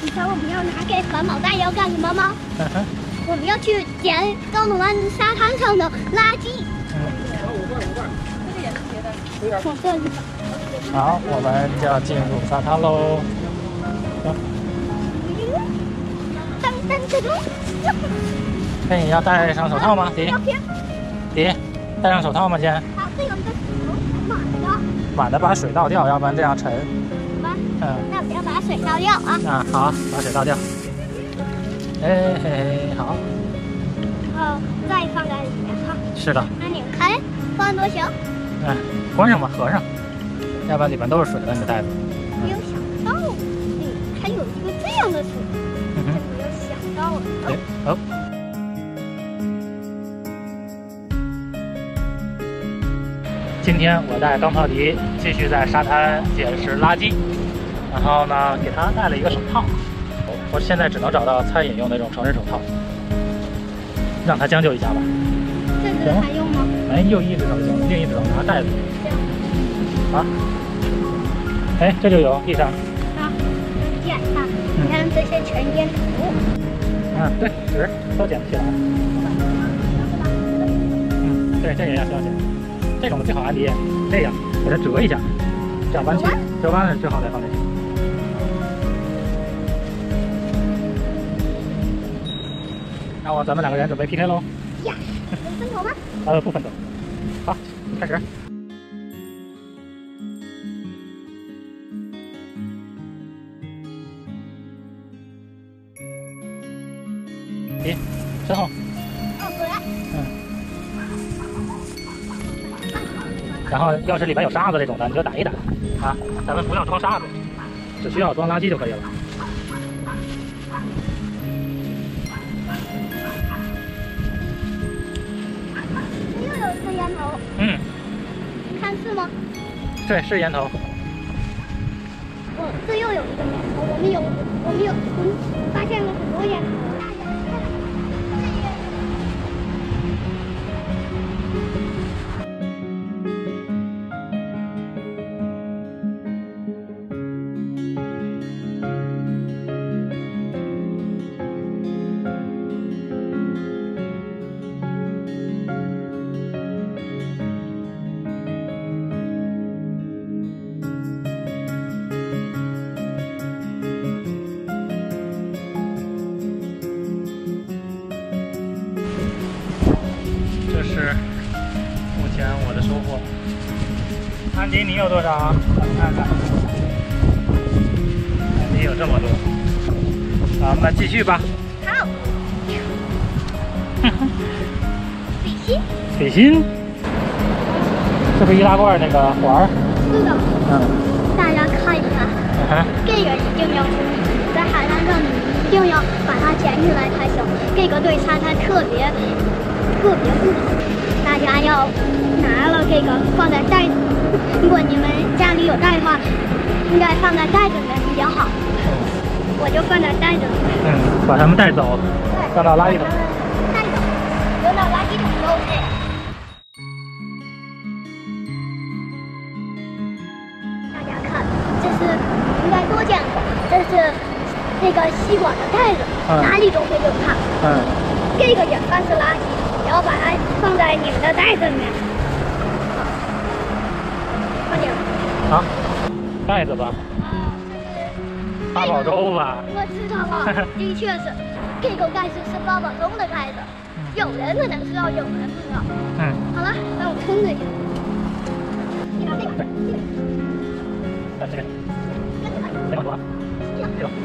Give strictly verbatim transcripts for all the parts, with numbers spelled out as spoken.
你猜我们要拿给环保袋要干什么吗？我们要去捡高龙湾沙滩上的垃圾。嗯。从这里。 好，我们就要进入沙滩喽。 噔噔噔噔。 哎，你要戴上手套吗？迪迪，戴上手套吗？先。 好，这有一个满的。 满的把水倒掉，要不然这样沉。嗯， 那不要把水倒掉啊！ 啊，好，把水倒掉。哎嘿嘿，好。 然后再放在里面哈。 是的。 那你看，放多久？ 哎，关上吧，合上，要不然里面都是水了，你的袋子。 没有想到，嗯，还有一个这样的水， 嗯哼， 没有想到。 哎，好。今天我带钢炮迪继续在沙滩捡拾垃圾，然后呢，给他戴了一个手套。我现在只能找到餐饮用那种成人手套，让他将就一下吧。 这只还用吗？ 哎，右一只手行，另一只手拿袋子。啊，哎，这就有地上。 啊，捡一下，你看这些全烟土。 啊，对，纸都捡不起来。嗯，对，这个也要需要捡。这种的最好安迪这样给它折一下，这样弯曲，折弯了最好再放进去。那我咱们两个人准备 P K 喽。 呀，分头吗？ 呃，不分头。好，开始。一，身后。 哦，对。 嗯。然后，要是里面有沙子这种的，你就打一打啊。咱们不要装沙子，只需要装垃圾就可以了。 又有一个烟头。 嗯。 你看是吗？ 对，是烟头。 哦，这又有一个烟头。我们有，我们有，我们发现了很多烟头。 这是目前我的收获。安迪，你有多少？我看看。安迪有这么多。好，我们继续吧。 好。比心。 比心。是不是易拉罐那个环儿？ 是的。 嗯。 大家看一看， 嗯、 这个一定要注意，在海滩上你一定要把它捡起来才行。这个对沙滩特别。特别不好，大家要拿了这个放在袋子。如果你们家里有袋的话，应该放在袋子里面比较好。我就放在袋子里面。 嗯，把它们带走，放到垃圾桶。 带走，扔到垃圾桶都 OK。大家看，这是应该多见过，这是那个吸管的袋子，嗯、哪里都会有它。 嗯， 这个也算是垃圾。然后把它放在你们的袋子里面，快点。 好，袋子吧。八宝粥吧。 我知道了，的确是，这个盖子是八宝粥的盖子，有人可能知道，有人不知道。 嗯。 好了，让我冲着去。你拿这个。 在这边。这个多。这个。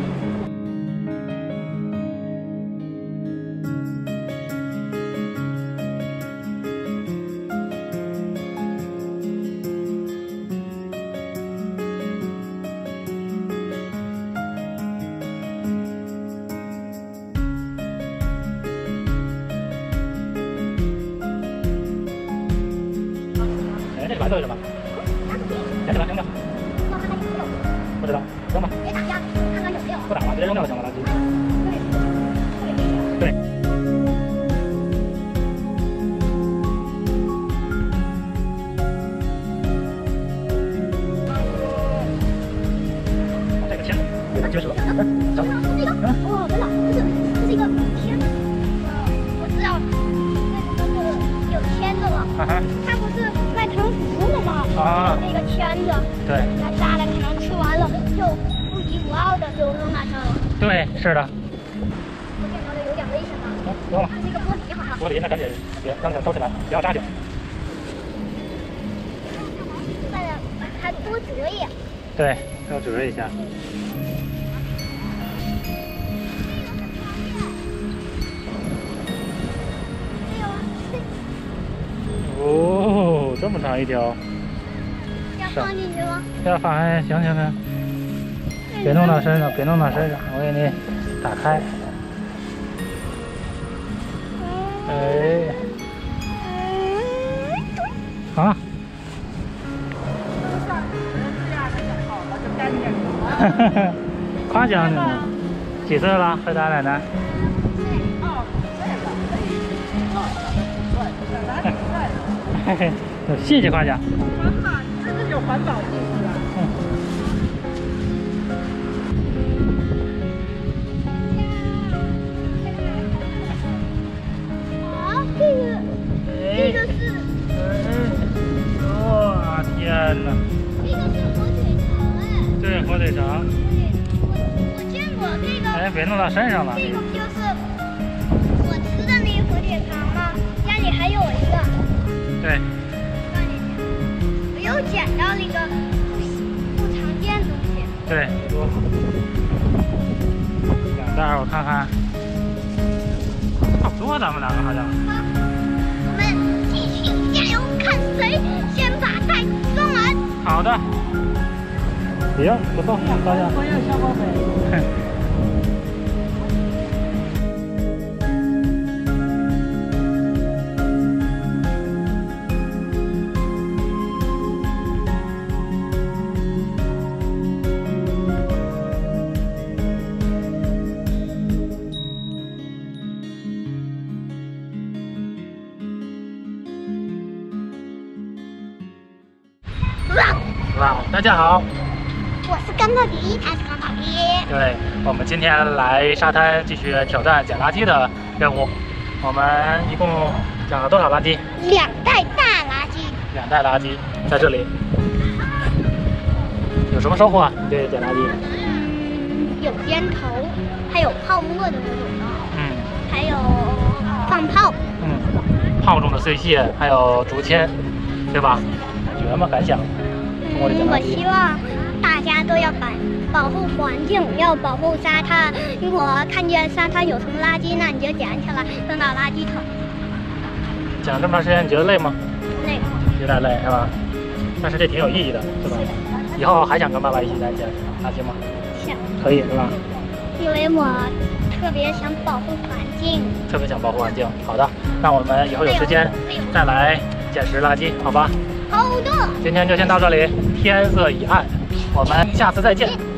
白色是什么？捡起来扔掉。不知道，扔吧。别打压，看看有没有。不打了，直接扔掉就行了，垃圾。对。这个签子。 结实了。 这个，哦，真的，这是这是一个签子，我知道，这个是有签子了。 啊哈。 它不是卖糖葫芦吗？ 啊。 那个签子。对。那大的糖吃完了就不一无二的就扔那上了。对， 是的。 我感觉有点危险了。 啊，不用了。 这个玻璃好像。 玻璃，那赶紧别让它收起来，不要扎脚。 再把它多折一点。 对，要折一下。哦，这么长一条。 要放进去吗？ 要放，哎，行行行，别弄到身上，别弄到身上，我给你打开。哎，啊。哈哈，夸奖你呢。几岁了，回答奶奶？ 哦， 嘿嘿，谢谢夸奖。 这是有环保意识啊。 嗯。 啊，这个，这个是。 哇，天哪！ 这个是火腿肠哎。 对，火腿肠。 对，我见过这个。 哎，别弄到身上了。 这个不就是我吃的那个火腿肠吗？家里还有一个。 对。 放进去。我又捡到了一个不常见的东西。 对，多。两袋我看看，差不多，咱们两个好像。 好，我们继续加油，看谁先把菜装完。 好的。行，不错，高兴。 我有小宝贝。 哇，大家好， 我是甘特迪，他是甘特迪。 对，我们今天来沙滩继续挑战捡垃圾的任务。我们一共捡了多少垃圾？ 两袋大垃圾。 两袋垃圾在这里。有什么收获啊？你这捡垃圾？ 嗯，有烟头，还有泡沫的那种的。 嗯。 还有放炮。 嗯，炮中的碎屑，还有竹签，对吧？感觉吗？感想？ 嗯，我希望大家都要保保护环境，要保护沙滩。如果看见沙滩有什么垃圾，那你就捡起来扔到垃圾桶。 讲这么长时间，你觉得累吗？ 累。 有点累是吧？但是这挺有意义的，是吧？以后还想跟爸爸一起来捡垃圾吗？ 想。 可以是吧？ 因为我特别想保护环境。 特别想保护环境。好的，那我们以后有时间再来捡拾垃圾，好吧？ 好的。 今天就先到这里，天色已暗，我们下次再见。